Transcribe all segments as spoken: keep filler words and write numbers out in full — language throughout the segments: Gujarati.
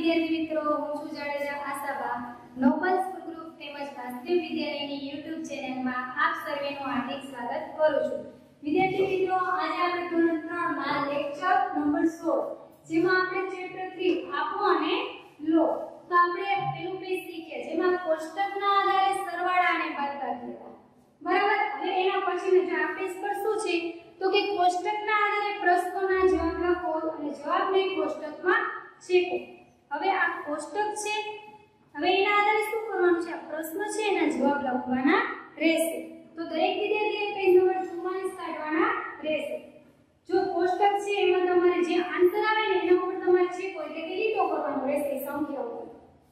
વિદ્યાર્થી મિત્રો, હું છું Jadeja Ashaba. Noble school group તેમજ વાસ્તવિક વિદ્યાલયની યુટ્યુબ ચેનલમાં આપ સર્વેનું હાર્દિક સ્વાગત કરું છું. વિદ્યાર્થી મિત્રો, આજે આપણે ધોરણ ત્રણ માં લેક્ચર નંબર સોળ, જેમાં આપણે ચેપ્ટર ત્રણ આપો અને લો, તો આપણે પેલું પેજ શીખ્યા, જેમાં કોષ્ટકના આધારે સરવાળા અને બાદબાકી હતા. બરાબર. હવે એના પછીનું જે આ પેજ પર શું છે, તો કે કોષ્ટકના આધારે પ્રશ્નોના જવાબ લખો અને જવાબને કોષ્ટકમાં ચેકો. હવે આ કોષ્ટક છે, હવે એના આધારે શું કરવાનું છે, આ પ્રશ્ન છે એના જવાબ લખવાના રહેશે. તો દરેક વિદ્યાર્થીએ પેજ નંબર ચુમ્માલીસ કાઢવાના રહેશે. જો કોષ્ટક છે એમાં તમારે જે આન્સર આવે ને એના ઉપર તમારે ચેકો એટલે કે લીટો કરવાનો રહેશે સંખ્યાઓ પર.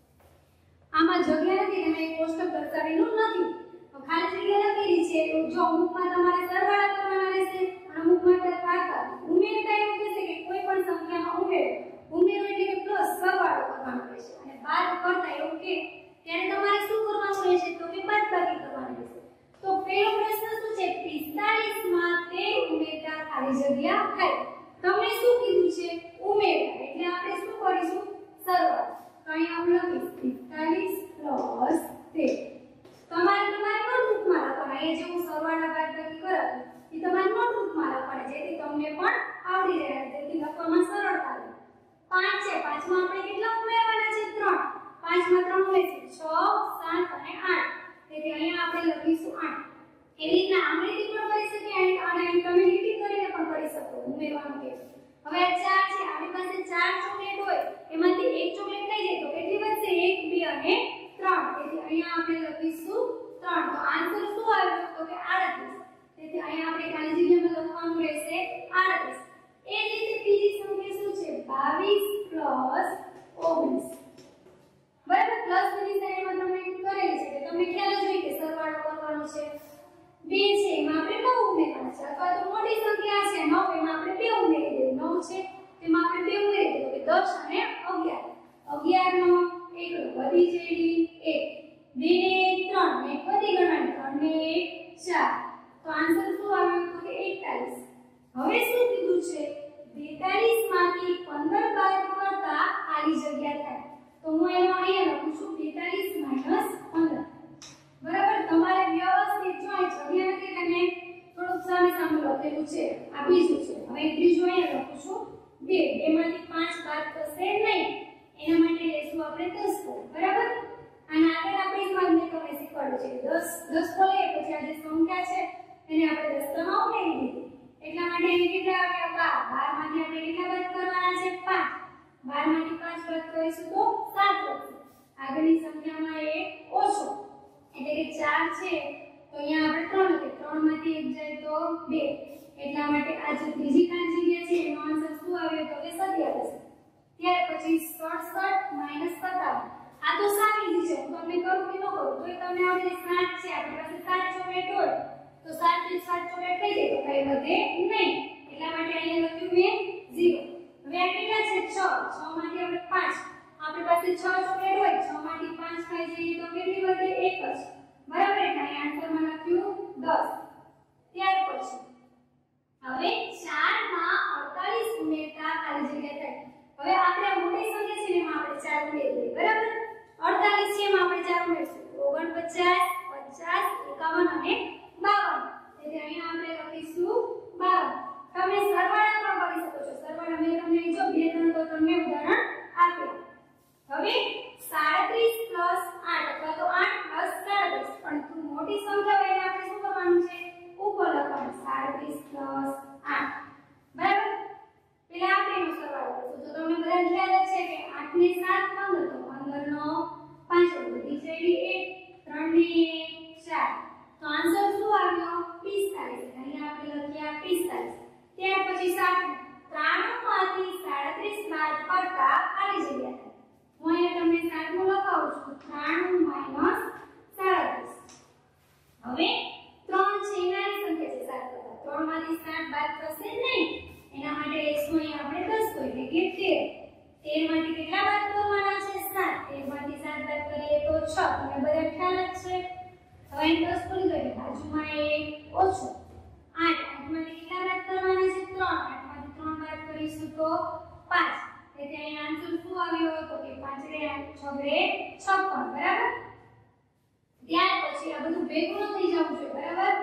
આમાં જગ્યા નથી, તમે કોષ્ટક દર્શાવેલું નથી, ખાલી જગ્યા લખેલી છે. જો અમુકમાં તમારે સરવાળા કરવાના રહેશે અને અમુકમાં બાદબાકી. ઉમેરતા એવું કહેશે કે કોઈ પણ સંખ્યામાં ઉમેરો, ઉમેરો એટલે કે પ્લસ સરવાળો કરવાનો રહેશે, અને બાદ કરતા એવું કે ત્યારે તમારે શું કરવાનું રહેશે, તો કે બાદબાકી કરવાની રહેશે. તો પહેલો પ્રશ્ન શું છે, પિસ્તાલીસ માં તેર ઉમેરતા ખાલી જગ્યા થાય. તમને શું કીધું છે, ઉમેરતા, એટલે આપણે શું કરીશું, સરવાળો. તો અહીંયા હું લખીશ પિસ્તાલીસ પ્લસ તેર. તમારે તમારી નોટબુકમાં લખવાના, એ જે હું સરવાળા બાદબાકી કરાવું એ તમારી નોટબુકમાં લખવાના, જેથી તમને પણ આવડી જાય, જેથી લખવામાં સરળતા રહે. પાંચ છે, પાંચમાં આપણે કેટલા ઉમેરવાના છે, ત્રણ. પાંચમાં ત્રણ ઉમેરશું, છ, સાત અને આઠ. તેથી અહીંયા આપણે લખીશું આઠ. એવી રીતના આંગળીથી પણ કરી શકીએ અને તમે લીટી કરીને પણ કરી શકો ઉમેરવાનું કે. હવે આ ચાર છે, આપણી પાસે ચાર ચોકલેટ હોય, એમાંથી એક ચોકલેટ લઈ જાય તો કેટલી વધશે, એક, બે અને ત્રણ. તેથી અહીંયા આપણે લખીશું ત્રણ. તો આન્સર શું આવ્યો, તો કે આડત્રીસ. તેથી અહીંયા આપણે ખાલી જગ્યામાં લખવાનું રહેશે આડત્રીસ. એ જ રીતે બીજી સંખ્યા શું છે, બાવીસ પ્લસ ઓગણીસ. બરાબર. પ્લસ ની સાઈડમાં તમે કરેલી છે, તમને ખ્યાલ જ હોય કે સરવાળો કરવાનો છે. બે છે એમાં આપણે નવ ઉમેરવાના છે, અથવા તો મોટી સંખ્યા છે નવ, એમાં આપણે બે ઉમેરી દઈએ. નવ છે તેમાં આપણે બે ઉમેરી દઈએ, તો કે દસ અને અગિયાર. અગિયાર નો એક વધી જેડી એક, બે ને એક ત્રણ, ને એક વધી ગણવાની, ત્રણ ને એક ચાર. તો આન્સર શું આવ્યો, તો કે એકતાલીસ. હવે શું કીધું છે, બેતાલીસ માંથી પંદર બાદ કરતા ખાલી જગ્યા થાય. તો હું એનો અહીંયા લખું છું બેતાલીસ માઈનસ પંદર. બરાબર. તમારે વ્યવસ્થિત જો આ જગ્યા નથી એટલે થોડુંક સામે સામે લખેલું છે, આ બીજું છે. હવે ત્રીજું અહીંયા લખું છું બે. બે માંથી પાંચ બાદ થશે નહીં, એના માટે લેશું આપણે દસ કો. બરાબર. અને આગળ આપણે એમાં મેં તમને શીખવાડ્યું છે દસ દસ કો લઈએ પછી આ જે સંખ્યા છે એને આપણે દસમાં ઉમેરી દીધી. એટલા માટે અહીં કેટલા આવ્યા, બાર. બાર માંથી આપણે કેટલા બાદ કરવાના છે, પાંચ. બાર માંથી પાંચ બાદ કરીશું તો સાત વધશે. આગળની સંખ્યામાં એક ઓછો એટલે કે ચાર છે, તો અહીંયા આપણે ત્રણ લખીએ. ત્રણ માંથી એક જાય તો બે. એટલા માટે આ જે ત્રીજી ખાલી જગ્યા છે એનો આન્સર શું આવ્યો, તો કે સત્યાવીસ. ત્યાર પછી સડસઠ માઈનસ સત્તાવન. આ તો સારી જ છે, હું તમને કરું કે ન કરું તો તમને આવડે. સાત છે, આપણી પાસે સાત ચોકલેટ હોય તો સાત થી સાત ચોકલેટ થઈ જાય તો કઈ વધે નહીં. એટલા માટે અહીંયા લખ્યું મેં ઝીરો. હવે આ કેટલા છે, છ. છ માંથી આપણે પાંચ, આપણી પાસે છ ચોકલેટ હોય, છ માંથી પાંચ ખાઈ જઈએ તો કેટલી વધે, એક જ. બરાબર. એટલે અહીંયા આન્સરમાં લખ્યું દસ. ત્યાર પછી હવે ચાર માં અડતાલીસ ઉમેરતા ખાલી જગ્યા થાય. હવે આપણે મોટી સંખ્યા છે ને એમાં આપણે ચાર ઉમેરી દઈએ. બરાબર. અડતાલીસ છે એમાં આપણે ચાર ઉમેરશું, ઓગણપચાસ, પચાસ, એકાવન અને બાવન. એટલે અહીંયા આપણે લખીશું બાવન. તમે સરવાળા પણ કરી શકો છો. સરવાળા મેં તમને જો બે ત્રણ તો તમને ઉદાહરણ આપ્યું. હવે સાડત્રીસ પ્લસ આઠ અથવા તો આઠ પ્લસ સાડત્રીસ, પણ મોટી સંખ્યા હોય એટલે આપણે શું કરવાનું છે, ઉપર લખવાનું. સાડત્રીસ પ્લસ આઠ. બરાબર. પેલા આપણે એનો સરવાળો કરશું. તો તમને બધાને ખ્યાલ જ છે કે આઠ ને સાત પંદર, તો પંદર નો પાંચ વધી જેડી એક, ત્રણ ને એક ચાર. તો આન્સર શું આવ્યો, પિસ્તાલીસ. અહીંયા આપણે લખ્યા પિસ્તાલીસ. ત્યાર પછી સાત. ત્રાણું માંથી સાડત્રીસ બાદ કરતા ખાલી જગ્યા થાય. હું અહીંયા તમને સાતમું લખાવું છું, ત્રાણું માઈનસ સાડત્રીસ. હવે ત્રણ છે નાની સંખ્યા છે સાત કરતા, ત્રણ માંથી સાત બાદ થશે નહીં, એના માટે લેશું અહીંયા આપણે દસ કો એટલે કે તેર. તેર માંથી કેટલા બાદ કરવાના છે, સાત. તેર માંથી સાત બાદ કરીએ તો છ. તમને બધા ખ્યાલ જ છે. હવે દસ કરી દઈએ, બાજુમાં એક ઓછો. આઠ. આઠ માંથી કેટલા બાદ કરવાના છે, ત્રણ. આઠ માંથી ત્રણ બાદ કરીશું તો પાંચ. એટલે અહીંયા આન્સર શું આવ્યો, તો કે પાંચ આઠ છગડે છપ્પન બરાબર। ત્યાર પછી આ બધું ભેગું ન થઈ જવું જોઈએ બરાબર।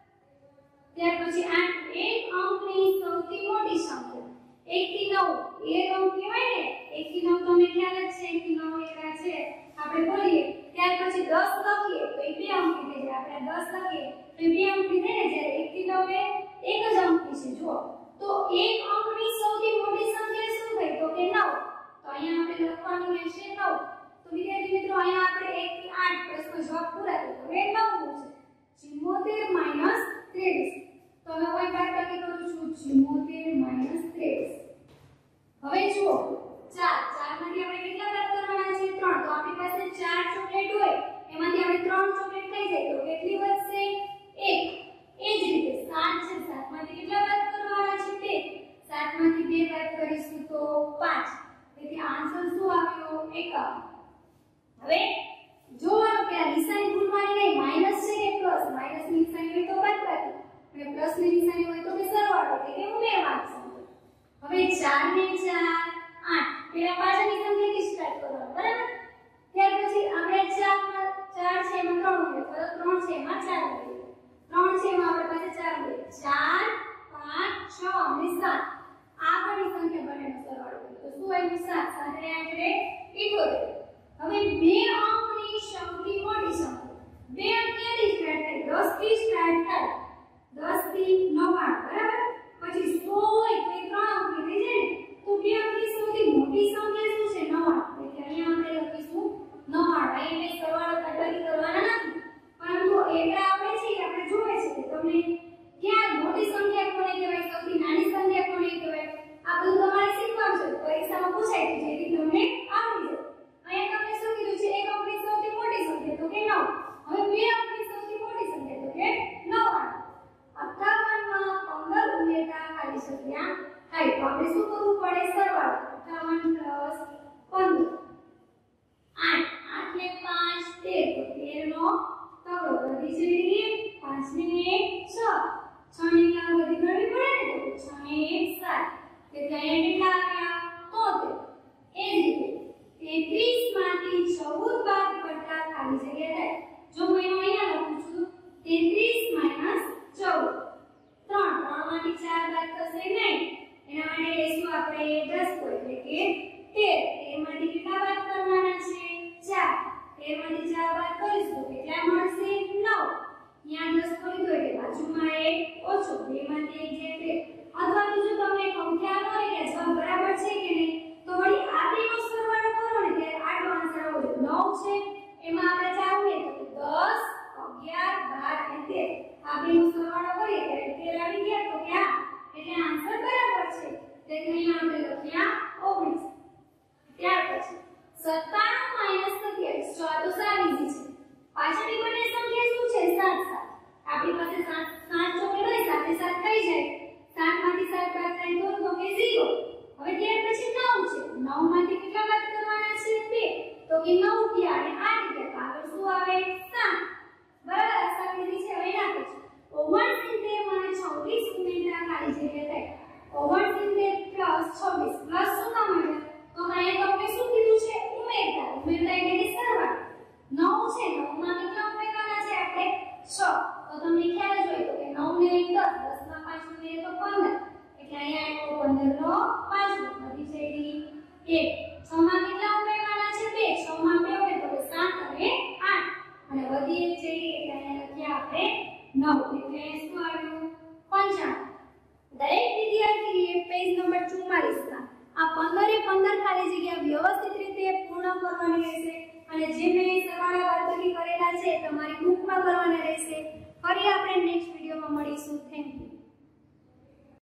ત્યાર પછી આઠ એક અંકની સૌથી મોટી સંખ્યા એક થી નવ એક અંક કહેવાય ને એક થી નવ તમને ખ્યાલ જ છે એક થી નવ એકડા છે આપણે બોલીએ। ત્યાર પછી દસ લખીએ તો એ બે અંકી થઈ જાય આપણે દસ લખીએ તો એ બે અંકી થાય ને જ્યારે એક થી નવ એ એક જ અંકી છે જુઓ તો એક અંકની સૌથી મોટી સંખ્યા શું થઈ તો કે નવ તો અહીંયા આપણે લખવાનું રહેશે નવ તો વિદ્યાર્થી મિત્રો અહીંયા આપણે એક થી આઠ પ્રશ્નો જવાબ પૂરા થયો હવે નવ છે ચુમ્મોતેર માઈનસ ત્રેવીસ તો હવે હું બાદબાકી કરું છું ચુમ્મોતેર માઈનસ ત્રેવીસ। હવે જુઓ ચાર ચાર માંથી આપણે કેટલા બાદ કરવાના છે ત્રણ તો આપણી પાસે ચાર ચોકલેટ હોય એમાંથી આપણે ત્રણ ચોકલેટ થઈ જાય તો કેટલી વધશે એક। એ જ રીતે સાત છે સાત માંથી કેટલા બાદ કરવાના છે બે સાત માંથી બે બાદ કરીશું તો પાંચ તેથી આન્સર શું આવ્યો એકાવન। હવે જોવાનું કે આ નિશાની ભૂલવાની નહીં માઈનસ છે કે પ્લસ માઈનસ ની નિશાની હોય તો બાદબાકી અને પ્લસ ની નિશાની હોય તો કે સરવાળો એટલે કે ઉમેરવાનું છે। હવે ચાર ને ચાર આઠ પેલા પાછળની સંખ્યાથી સ્ટાર્ટ કરવાનું બરાબર। ત્યાર પછી આપણે ચાર માં ચાર છે એમાં ત્રણ ઉમેરો તો ત્રણ છે એમાં ચાર ઉમેરો ત્રણ છે એમાં આપણે પાસે ચાર ઉમેરો ચાર પાંચ છ અને સાત આગળની સંખ્યા બંનેનો સરવાળો કરીએ તો શું આવ્યું સાત સાત ને આઠ એટલે ઇઠ્યોતેર। હવે બે અંકની સૌથી મોટી સંખ્યા બે અંક ક્યાંથી સ્ટાર્ટ થાય દસ થી સ્ટાર્ટ થાય દસ થી નવ્વાણું બરાબર પછી સો હોય તો એ ત્રણ અંકની થઈ જાય ને તો બે અંકની સૌથી મોટી સંખ્યા શું છે નવ્વાણું એટલે અહીંયા આપણે લખીશું નવ્વાણું અહીંયા સરવાળો બાદબાકી કરવાના નથી પરંતુ એકડા આપણે છે આપણે જોવે છે કે તમને ક્યાં મોટી સંખ્યા કોને કહેવાય સૌથી નાની સંખ્યા કોને કહેવાય આ બધું તમારે શીખવાનું છે પરીક્ષામાં પૂછાય છે જેથી તમને આવડી જાય। અહીંયા તમને શું કીધું છે એક અંકની સૌથી મોટી સંખ્યા તો કે નવ હવે બે અંકની સૌથી મોટી સંખ્યા તો કે નવ્વાણું અઠ્ઠાવન માં પંદર ઉમેરતા ખાલી સંખ્યા થાય તો આપણે શું કરવું પડે સરવાળો અઠ્ઠાવન પ્લસ પંદર આઠ આઠ ને પાંચ તેર તો તેર નો તગડો વધી જઈએ પાંચ ને એક છ છ ને એક બધી ગણવી પડે ને તો છ ને એક સાત એટલે અહીંયા કેટલા આવ્યા તોતેર। એ જ રીતે તેત્રીસ માંથી ચૌદ બાદ કરતા ખાલી જગ્યા થાય જો હું એનો અહીંયા લખું છું તેત્રીસ માઈનસ ચૌદ ત્રણ ત્રણ માંથી ચાર બાદ થશે નહીં એના માટે લઈશું આપણે દસ એટલે કે તેર તેર માંથી કેટલા બાદ કરવાના છે ચાર તેર માંથી ચાર બાદ કરીશું કેટલા મળશે નવ અહીંયા દસ કરી દો એટલે બાજુમાં એક ઓછો બે માંથી એક જે બે અથવા તો જો તમને સંખ્યા ન હોય કે જવાબ બરાબર છે કે નહીં તો વળી આ બેનો સરવાળો કરો ને ત્યારે આટલો આન્સર આવવો જોઈએ નવ છે એમાં આપણે ચાર ઉમેરીએ તો દસ અગિયાર બાર અને તેર આ બેનો સરવાળો કરીએ ત્યારે તેર આવી ગયા તો કે આ એટલે આન્સર બરાબર છે તેથી અહીંયા આપણે લખ્યા ઓગણીસ। ત્યાર પછી સત્તાણું માઈનસ સત્યાવીસ જો આ તો સારી છે પાછળની બંને સંખ્યા શું છે સાત સાત આપણી પાસે સાત સાત ચોકલેટ હોય સાત સાત થઈ જાય સાત માંથી સાત બાદ થાય તો તો કે ઝીરો। હવે ત્યાર પછી નવ છે નવ માંથી કેટલા બાદ કરવાના છે બે તો કે નવ ગયા અને આઠ ગયા આગળ શું આવે સાત બરાબર આસાની છે હવે એના પછી ઓગણસિત્તેર માં છવ્વીસ ઉમેરતા ખાલી જગ્યા થાય ઓગણસિત્તેર પ્લસ છવ્વીસ પ્લસ શું કામ આવે તો અહીંયા તમને શું કીધું છે ઉમેરતા ઉમેરતા એટલે કે સરવાળો નવ છે નવ માં કેટલા ઉમેરવાના છે આપણે છ તો તમને ખ્યાલ જ હોય તો કે નવ ને દસ દસ માં પાંચ ઉમેરીએ તો પંદર એટલે અહીંયા આવ્યો પંદર નો પાંચ વધી જઈ એક છ માં કેટલા ઉમેરવાના છે બે છ માં બે ઉમેર તો સાત અને આઠ અને વધી એક જઈ એટલે અહીંયા લખ્યા આપણે નવ એટલે શું આવ્યું પંચાણું। દરેક વિદ્યાર્થીએ પેજ નંબર ચુમ્માલીસ માં આ પંદર એ પંદર ખાલી જગ્યા વ્યવસ્થિત રીતે પૂર્ણ કરવાની રહેશે અને જે મેં સરવાળા બાદબાકી કરેલા છે તમારી બુકમાં કરવાના રહેશે। ફરી આપણે નેક્સ્ટ વિડિયોમાં મળીશું। Thank you.